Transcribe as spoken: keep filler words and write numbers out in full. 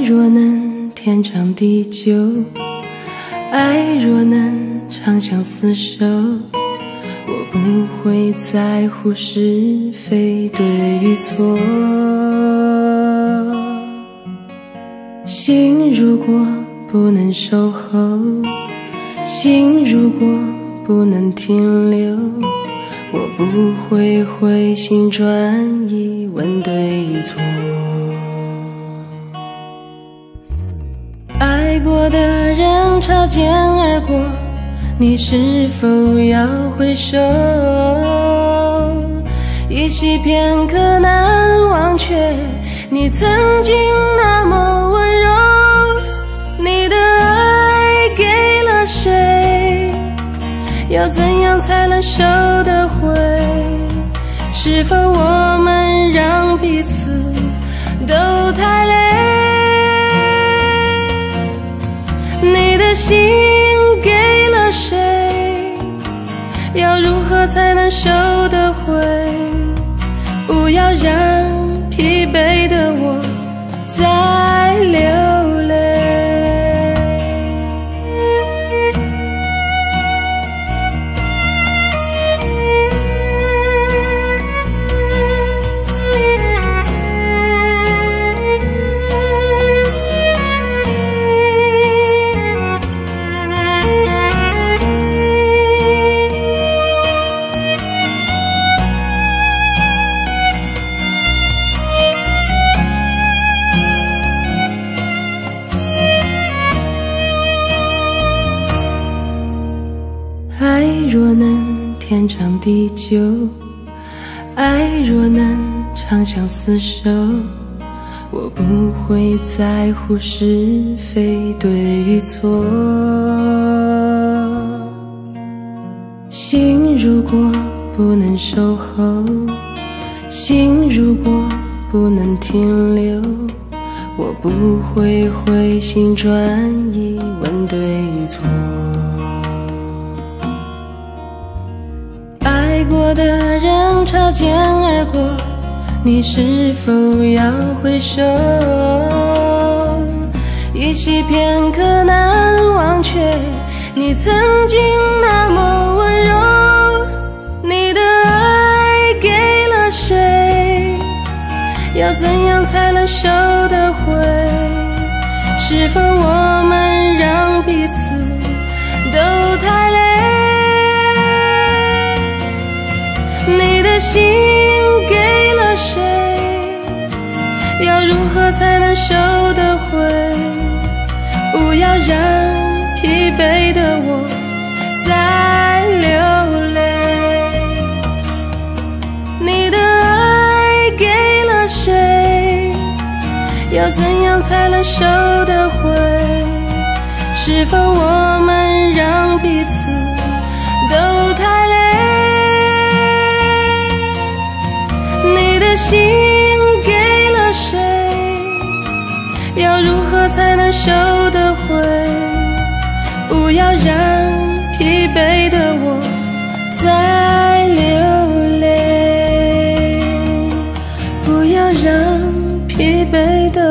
若能天长地久，爱若能长相厮守，我不会在乎是非对与错。心如果不能守候，心如果不能停留，我不会回心转意问对错。爱过的人擦肩而过，你是否要回首？依稀片刻难忘却你曾经那么温柔。你的爱给了谁？要怎样才能收得回？是否我们让彼此都太累？你的心给了谁？要如何才能收得回？不要让疲惫的我再流泪。爱若能天长地久，爱若能长相厮守，我不会在乎是非对与错。心如果不能守候，心如果不能停留，我不会回心转意问对错。爱过的人擦肩而过，你是否要回首？依稀片刻难忘却你曾经那么温柔。你的爱给了谁？要怎样才能收得回？是否我们让彼此都太累？你的心给了谁？要如何才能收得回？不要让疲惫的我再流泪。你的爱给了谁？要怎样才能收得回？是否我们让彼此都太累？你的心给了谁？要如何才能收得回？不要让疲惫的我再流泪，不要让疲惫的